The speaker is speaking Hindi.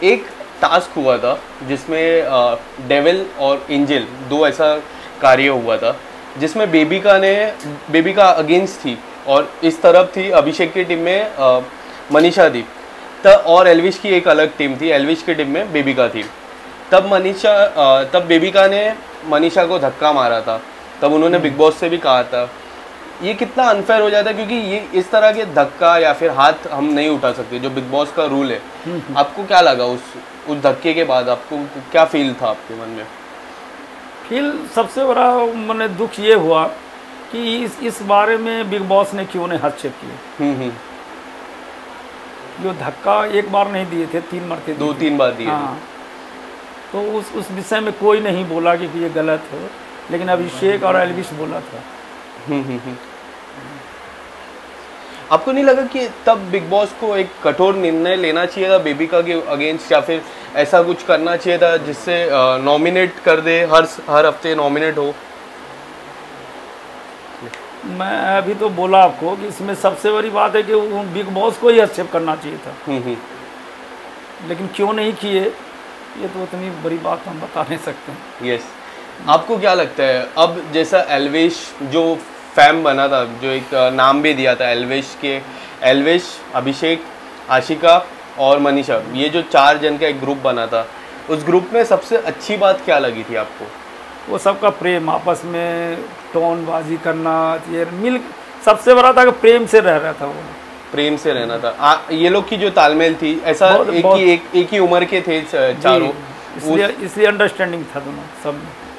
एक टास्क हुआ था जिसमें डेविल और एंजल दो ऐसा कार्य हुआ था जिसमें बेबिका अगेंस्ट थी और इस तरफ थी अभिषेक की टीम में मनीषा थी और एल्विश की एक अलग टीम थी, एल्विश की टीम में बेबिका थी। तब बेबिका ने मनीषा को धक्का मारा था, तब उन्होंने बिग बॉस से भी कहा था। ये कितना अनफेयर हो जाता है क्योंकि ये इस तरह के धक्का या फिर हाथ हम नहीं उठा सकते, जो बिग बॉस का रूल है। आपको क्या लगा उस धक्के के बाद? आपको क्या फील था आपके मन में? फील सबसे बड़ा मैंने दुख ये हुआ कि इस बारे में बिग बॉस ने क्यों नहीं हस्तक्षेप किए। जो धक्का एक बार नहीं दिए थे, 3 बार थे, 2-3 बार दिए। हाँ, तो उस विषय में कोई नहीं बोला कि ये गलत है, लेकिन अभिषेक और एल्विश बोला था। आपको नहीं लगा कि तब बिग बॉस को एक कठोर निर्णय लेना चाहिए था बेबिका के अगेंस्ट, या फिर ऐसा कुछ करना चाहिए था जिससे नॉमिनेट कर दे, हर हफ्ते नॉमिनेट हो? मैं अभी तो बोला आपको कि इसमें सबसे बड़ी बात है कि बिग बॉस को ही एक्सेप्ट करना चाहिए था। लेकिन क्यों नहीं किए, ये तो इतनी बड़ी बात हम बता नहीं सकते। यस। आपको क्या लगता है अब जैसा एल्विश जो फैम बना था, जो एक नाम भी दिया था एल्विश, अभिषेक, आशिका और मनीषा, ये जो 4 जन का एक ग्रुप बना था, उस ग्रुप में सबसे अच्छी बात क्या लगी थी आपको? वो सबका प्रेम, आपस में टोनबाजी करना, ये मिल सबसे बड़ा था कि प्रेम से रह रहा था, वो प्रेम से रहना था। ये लोग की जो तालमेल थी, ऐसा एक ही उम्र के थे चारों, इसलिए अंडरस्टैंडिंग था दोनों सब में।